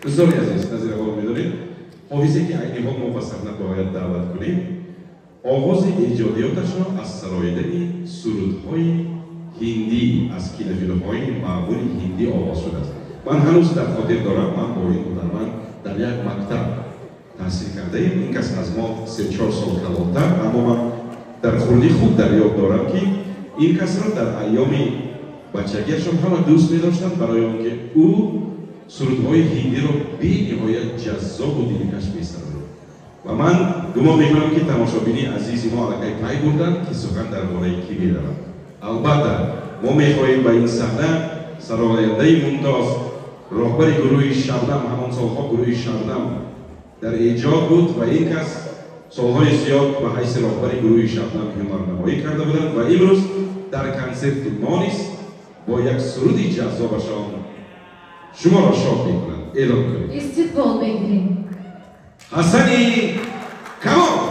دوستان عزیز نظیر قول می‌دارید آویزی که عینی ها مفصلنا باید دعوت کنیم آغاز ایجادیاتشان از سرایدن سرودهای هندی از کلیدهای معمول هندی آغاز شده است. من هنوز در خاطر دارم من با این هنرمند در یک مکتب تحصیل کرده ایم. این کس از ما 3-4 سال کلانتر، اما من در خردی خوب در یاد دارم که این کس را در ایام بچگیشان همه دوست می داشتند برای آنکه او سرودهای هندی را بی‌نهایت جذاب و دلکش می‌سازد. و من گمان می‌کنم که تماشابینی عزیزی ما علاقه پی بردند که سخن درباره کی می‌رود. البته ما می‌خواهیم به این صحنه سراینده ممتاز راهبر گروه شبنم، همان سالها گروه شبنم در ایجاد بود و این کس سالهای زیاد به حیث راهبر گروه شبنم هنرنمایی کرده بودند و امروز در کنسرت مانیس با یک سرود جذابشان شما را شاد می‌کنند. اعلام کنید. استقبال بگیریم. حسنی کمال.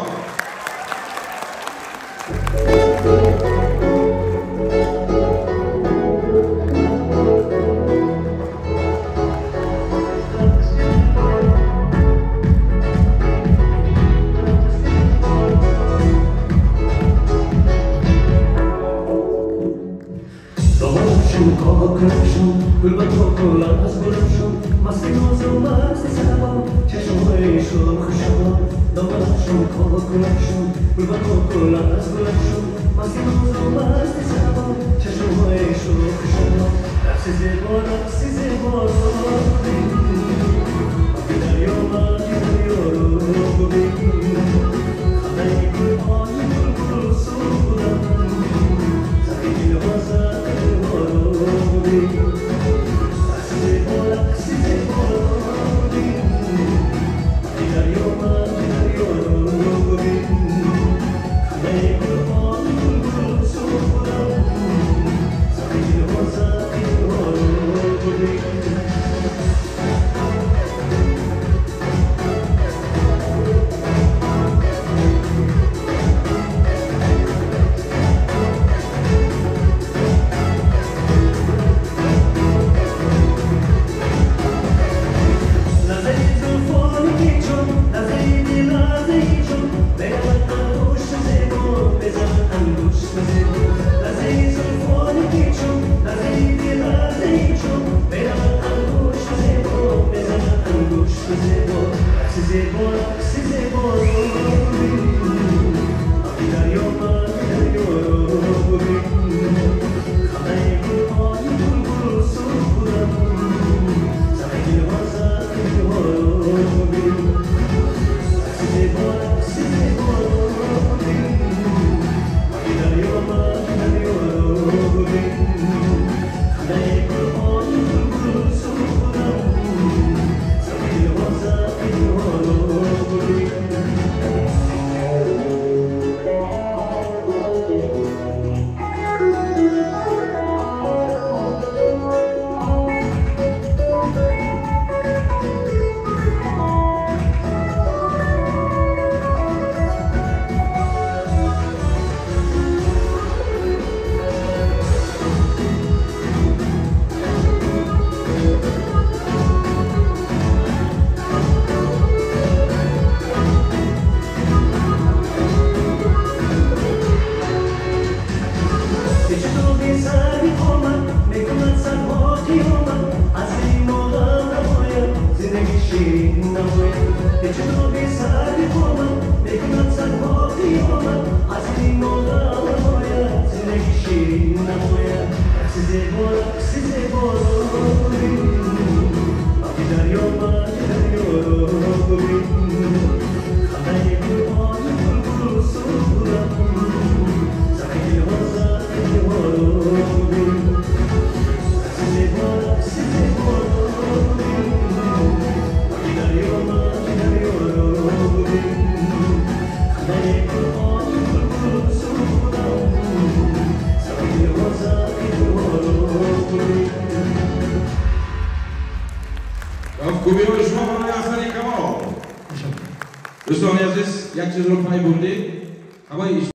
دوستان عزیز یک چیز رو پای بردید.